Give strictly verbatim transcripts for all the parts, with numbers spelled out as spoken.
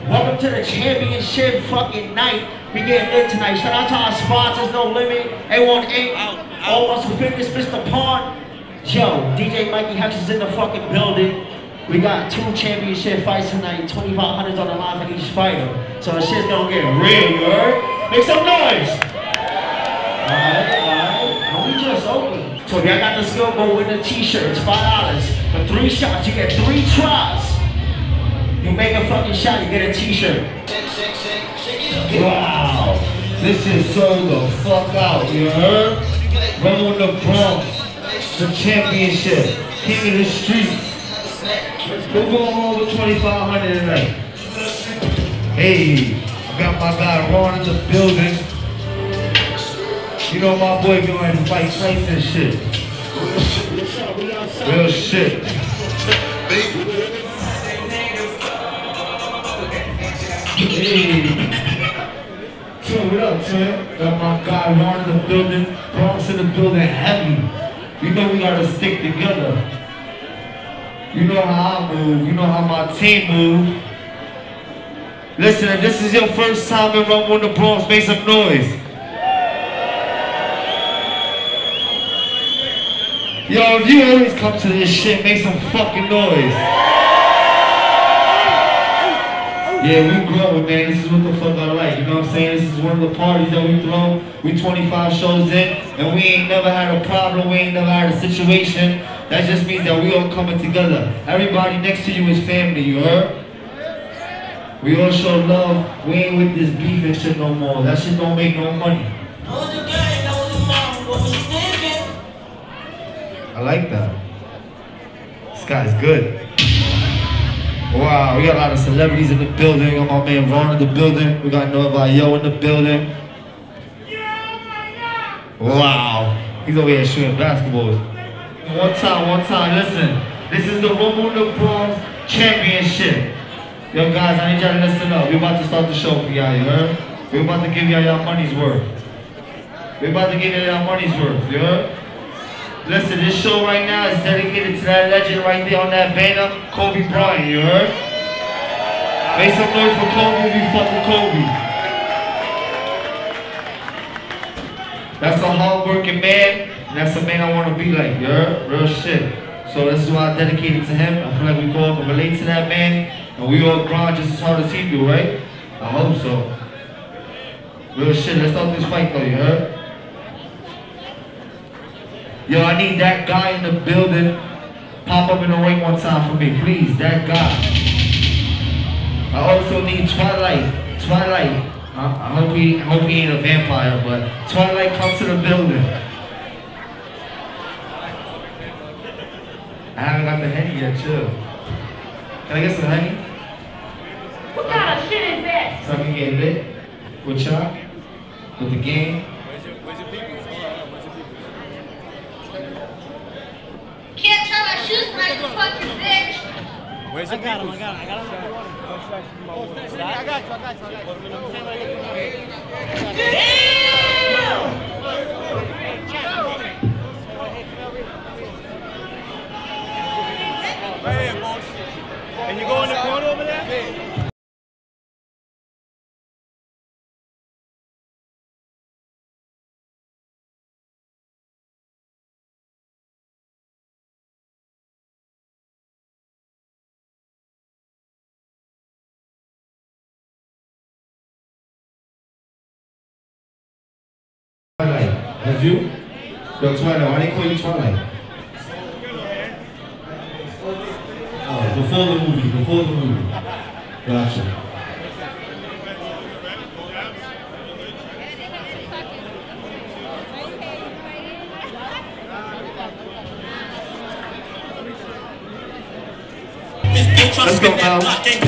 Welcome to the championship fucking night. We getting lit tonight. Shout out to our sponsors, No Limit, A one eight, All Muscle Fitness, Mister Pawn. Yo, D J Mikey Hex is in the fucking building. We got two championship fights tonight, twenty-five hundreds on the line for each fighter. So the shit's gonna get real, you heard? Make some noise! Alright, alright. And we just open. So if y'all got the skill, go win the t-shirts, five dollars. For three shots, you get three tries. You make a fucking shot, you get a t-shirt. Wow. This is so the fuck out, you heard? Run with the Bronx, the championship, king of the streets. We're going home with twenty-five hundred tonight. Hey, I got my guy Ron in the building. You know my boy going to fight fights and shit. Real shit. Hey. So what up, Tim? Got my guy Ron in the building. Bronx in the building heavy. You know we gotta stick together. You know how I move, you know how my team move. Listen, if this is your first time in Rumble in the Bronx, make some noise. Yo, if you always come to this shit, make some fucking noise. Yeah, we growing, man. This is what the fuck I like, you know what I'm saying? This is one of the parties that we throw. We twenty-five shows in, and we ain't never had a problem, we ain't never had a situation. That just means that we all coming together. Everybody next to you is family, you heard? We all show love. We ain't with this beef and shit no more. That shit don't make no money. I like that. This guy's good. Wow, we got a lot of celebrities in the building. We got my man Ron in the building. We got Nova Yo in the building. Wow, he's over here shooting basketballs. One time, one time, listen. This is the Rumble in the Bronx Championship. Yo guys, I need y'all to listen up. We're about to start the show for y'all, you heard? We're about to give y'all y'all money's worth. We're about to give y'all y'all money's worth, you heard? Listen, this show right now is dedicated to that legend right there on that banner, Kobe Bryant, you heard? Make some noise for Kobe if you fucking Kobe. That's a hard-working man. That's the man I want to be like, you heard? Real shit. So this is why I dedicated to him. I feel like we all can relate to that man. And we all grind just as hard as he do, right? I hope so. Real shit. Let's start this fight though, you heard? Yo, I need that guy in the building. Pop up in the ring one time for me, please. That guy. I also need Twilight. Twilight. I, I hope he, I hope he ain't a vampire, but Twilight, come to the building. I haven't got the Henny yet, chill. Can I get some Henny? What kind of shit is that? So I can get lit with y'all, with the game. Where's your, where's your people? Where's your people? Can't tell my shoes like a fucking bitch. Where's your I got him, people? I got him, I got him. I got you, I got you, I got you. Damn! Right here, boss. And you go in the corner over there? Twilight, that's you? Yo, Twilight, why they call you Twilight? Oh, before the movie, before the movie. Gotcha. Let's go, Al.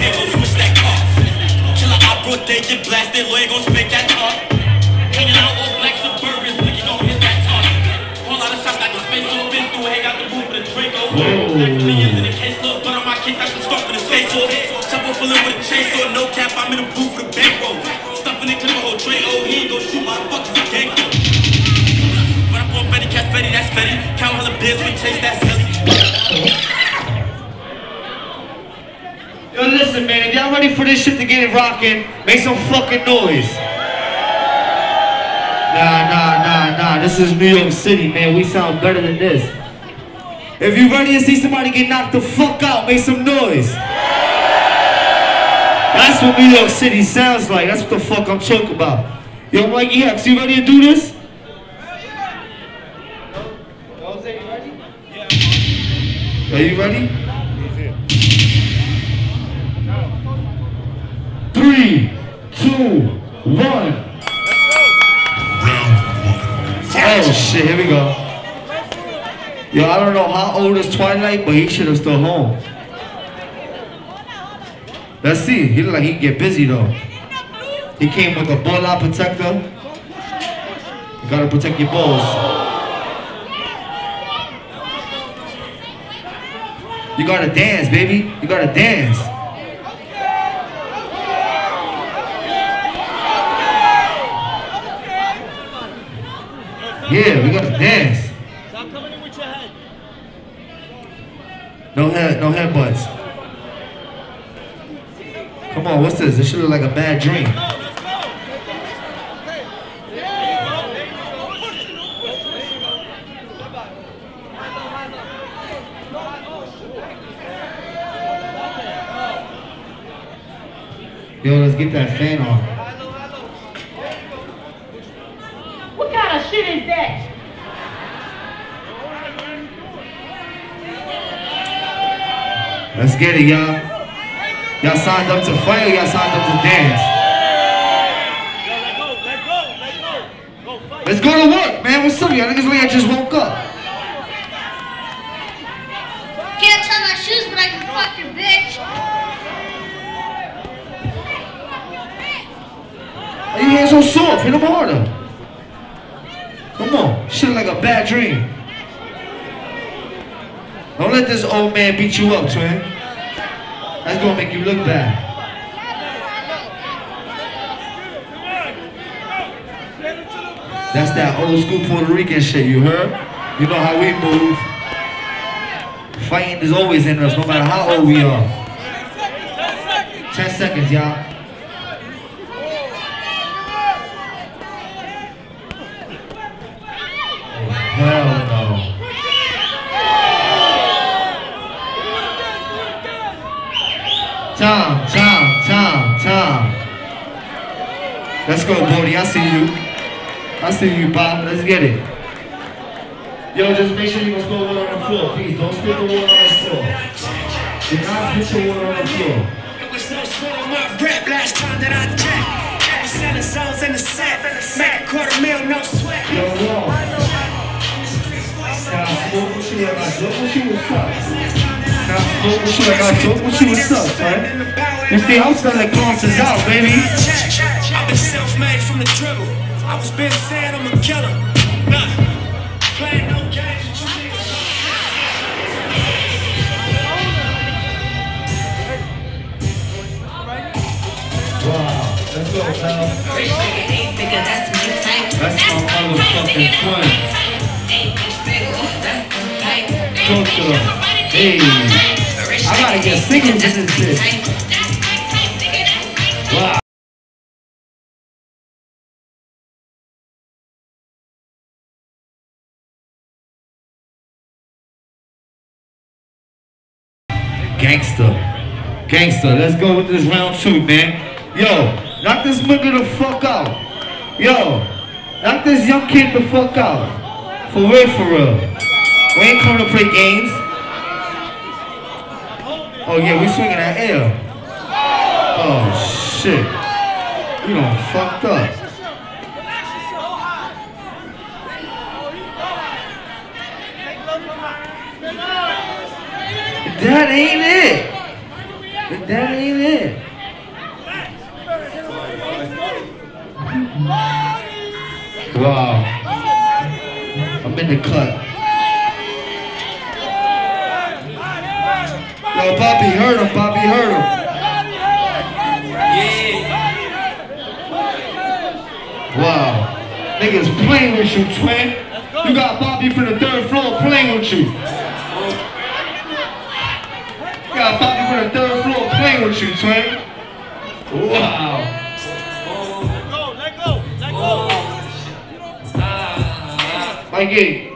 Hanging out all black Suburbans, nigga gon' hit that target. Whole lot of shots got the space off, been through, hang out the booth with a Draco. Back from the years in the case, look, but on my kick, I should start with a face off. Chopper full in with a chainsaw, no cap, I'm in the booth with a bankroll. Stuffing it to the whole tray, oh, he ain't gon' shoot my fuckers a gang. When I'm on Fetty, catch Fetty, that's Fetty. Count hella beers, we chase that silly. Yo, listen, man, if y'all ready for this shit to get it rocking, make some fucking noise. Nah, nah, nah, nah. This is New York City, man. We sound better than this. If you ready to see somebody get knocked the fuck out, make some noise. That's what New York City sounds like. That's what the fuck I'm talking about. Yo, Mikey Hex, you ready to do this? Jose, you ready? Yeah. Are you ready? Three, two, one. Oh shit, here we go. Yo, I don't know how old is Twilight, but he should have still home. Let's see. He look like he can get busy though. He came with a ball out protector. You gotta protect your balls. You gotta dance, baby. You gotta dance. Yeah, we gotta dance. Stop coming in with your head. No head, no headbutts. Come on, what's this? This should look like a bad dream. Yo, let's get that fan on. What kind of shit is that? Let's get it, y'all. Y'all signed up to fight or y'all signed up to dance? Let's go to work, man. What's up, y'all? Niggas like I just woke up. Can't tie my shoes, but I can fuck your bitch. Why your hands so soft? Hit them harder. Come on. Shit like a bad dream. Don't let this old man beat you up, twin. That's gonna make you look bad. That's that old school Puerto Rican shit, you heard? You know how we move. Fighting is always in us, no matter how old we are. Ten seconds, y'all. Hell no. Tom, Tom, Tom, Tom. Let's go, Bodie. I see you. I see you, Bob. Let's get it. Yo, just make sure you don't spill water on the floor. Please, don't spill the water on the floor. Do not spill the water on the floor. It was no sweat on my rap last time that I jacked. I was selling songs in the set. Make a quarter mil, no sweat. Yo, Raw. Can I smoke with you like I joke with you? What's up? Can I smoke with you like I joke with you? What's up, man? You see, I'm selling crosses out, baby. I've been self-made from the dribble. I was been saying I'm a killer. Nah, playing no games with you niggas. Wow, let's go, pal. That's my motherfucking twin. Talk to her. Hey, I gotta get singles in this shit. Wow. Gangster. Gangster. Let's go with this round two, man. Yo, knock this nigga the fuck out. Yo, knock this young kid the fuck out. For real, for real. We ain't coming to play games. Oh yeah, we swinging that air. Oh shit. You done fucked up. That ain't it. That ain't it. Wow. I'm in the cut. Yo, Bobby heard him. Bobby heard him. Wow. Niggas playing with you, twin. You got Bobby from the third floor playing with you. You got Bobby from the third floor playing playing with you, twin. Wow. Let go, let go, let go. Mikey.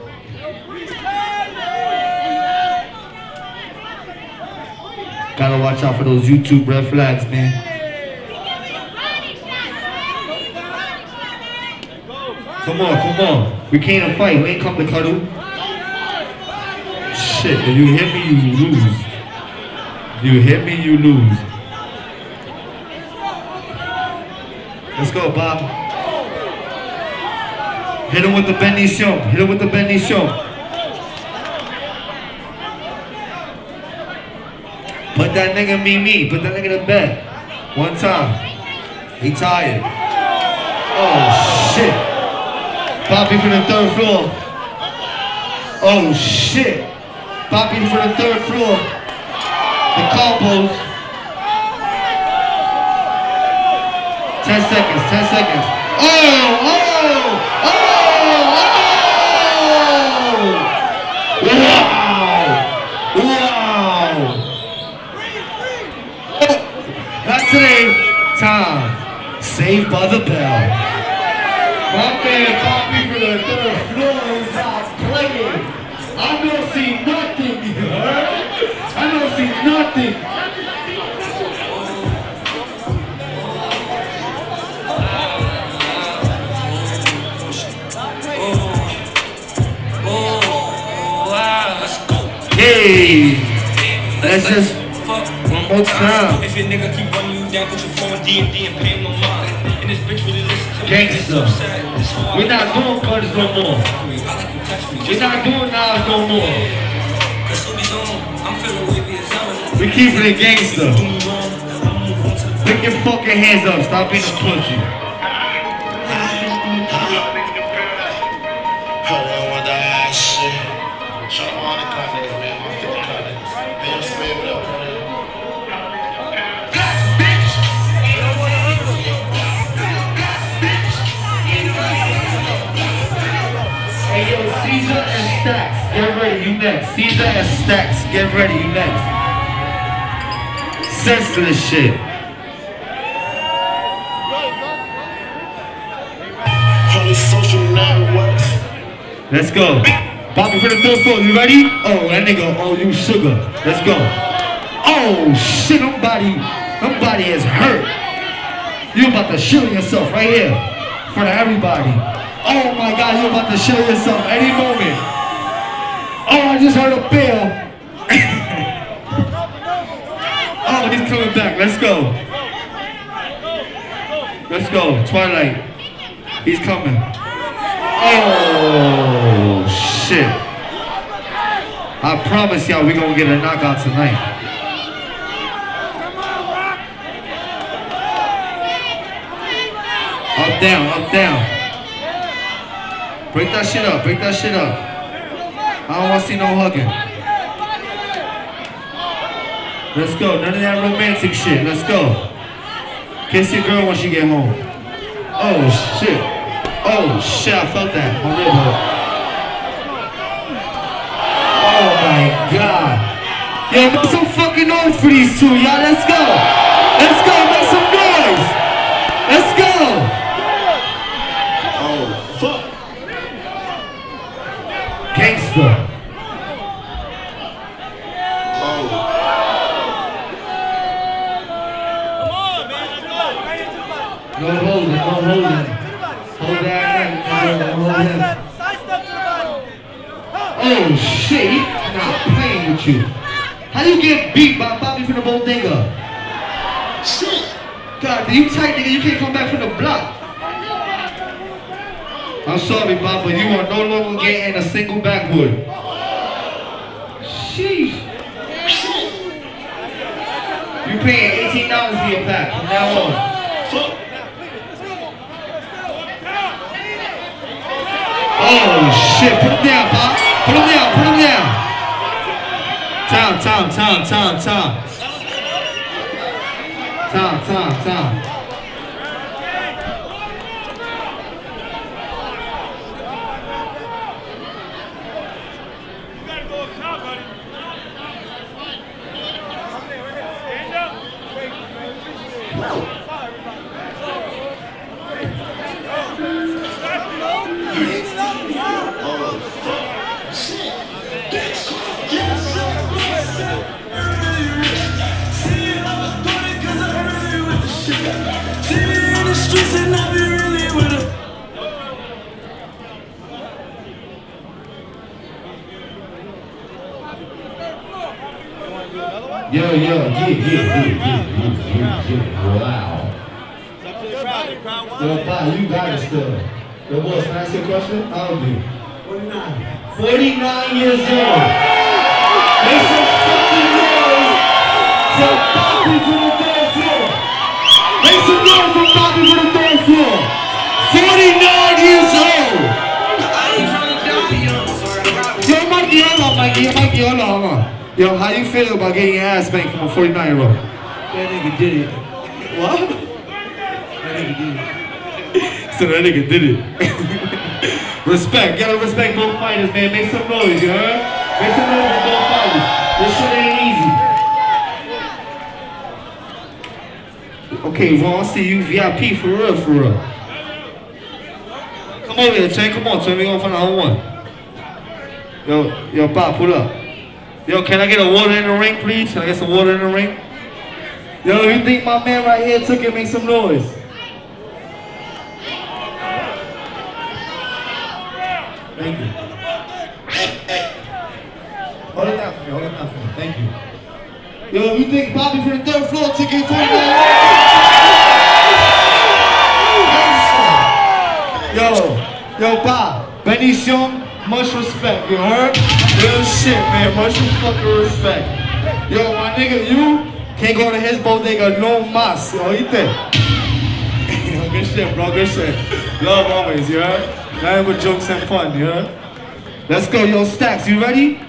Gotta watch out for those YouTube red flags, man. Come on, come on. We came to fight, we ain't come to cuddle. Shit, if you hit me, you lose. If you hit me, you lose. Let's go, Bob. Hit him with the bendición. Hit him with the bendición. Put that nigga me me. Put that nigga to bed. One time. He tired. Oh shit. Bobby from the third floor. Oh shit. Bobby from the third floor. The combos. Ten seconds. Ten seconds. Oh! Oh! Oh! Oh! Wow! Wow! Not today. Time. Saved by the bell. My man Bobby for the third floor is out playing. I don't see nothing, you heard? I don't see nothing. Hey, let's just one more time. If your nigga keep running you down, put your phone D and D and pay no mind. And this bitch really listen to me. Gangsta. We're not doing cutters no more. We're not doing knives no more. We keeping it gangsta. Pick your fucking hands up. Stop being a pussy. Hey yo, Caesar and Stacks, get ready, you next. Caesar and Stacks, get ready, you next. Sense to this shit. Social networks. Let's go. Bobby for the third floor, you ready? Oh, that nigga, oh, you sugar. Let's go. Oh, shit, nobody, nobody is hurt. You about to shoot yourself right here in front of everybody. Oh my God, you're about to show yourself any moment. Oh, I just heard a bell. Oh, he's coming back. Let's go. Let's go. Twilight. He's coming. Oh, shit. I promise y'all we're going to get a knockout tonight. Up, down, up, down. Break that shit up, break that shit up. I don't want to see no hugging. Let's go, none of that romantic shit, let's go. Kiss your girl when she get home. Oh shit, oh shit, I felt that. My rib hurt. Oh my God. Yo, make some fucking noise for these two, y'all, let's go. Let's go, make some noise. Let's go. Oh, fuck. Gangsta. Oh. Come on, man. No holding, no holding. Hold that hand, hold him. Oh shit, he's not playing with you. How you get beat by Bobby from the Bodega? Shit. God, you tight nigga, you can't come back from the block. I'm sorry, Bob, but you are no longer getting a single backwood. Sheesh. You paying eighteen dollars for your pack from now on. Oh shit, put him down, Bob. Put him down, put him down. Time, time, time, time, time. Time, time, time. Stand up. Yo, yo, yeah, yeah, yeah, yeah, yeah, yeah, wow. Yo, Bob, you got it still. Yo, boss, can I ask you a question? How old are you? forty-nine. forty-nine years old. Make some fucking noise for Bobby for the third floor. Make some noise for Bobby for the third floor. forty-nine years old. Yo, Mikey, hold on, Mikey. Yo, Mikey, hold on, hold on. Yo, how you feel about getting your ass spanked from a forty-nine year old? That nigga did it. What? That nigga did it. So that nigga did it. Respect, gotta respect both fighters, man. Make some noise, you heard? Make some noise for both fighters. This shit ain't easy. Okay, Vaughn, I see you V I P for real, for real. Come over here, Chen. Come on, Chen. We gonna find out one. Yo, yo, Bob, pull up. Yo, can I get a water in the ring, please? Can I get some water in the ring? Yo, you think my man right here took it? Make some noise. Thank you. Hold it down for me, hold it down for me. Thank you. Yo, you think Bobby for the third floor took it for me? Yo, yo, Bob, Benicio, much respect, you heard? Real shit, man, much fucking respect. Yo, my nigga, you can't go to his bodega no mas, oíste? Yo, good shit, bro, good shit. Love always, you heard? Nothing but jokes and fun, you heard? Let's go, yo, Stacks, you ready?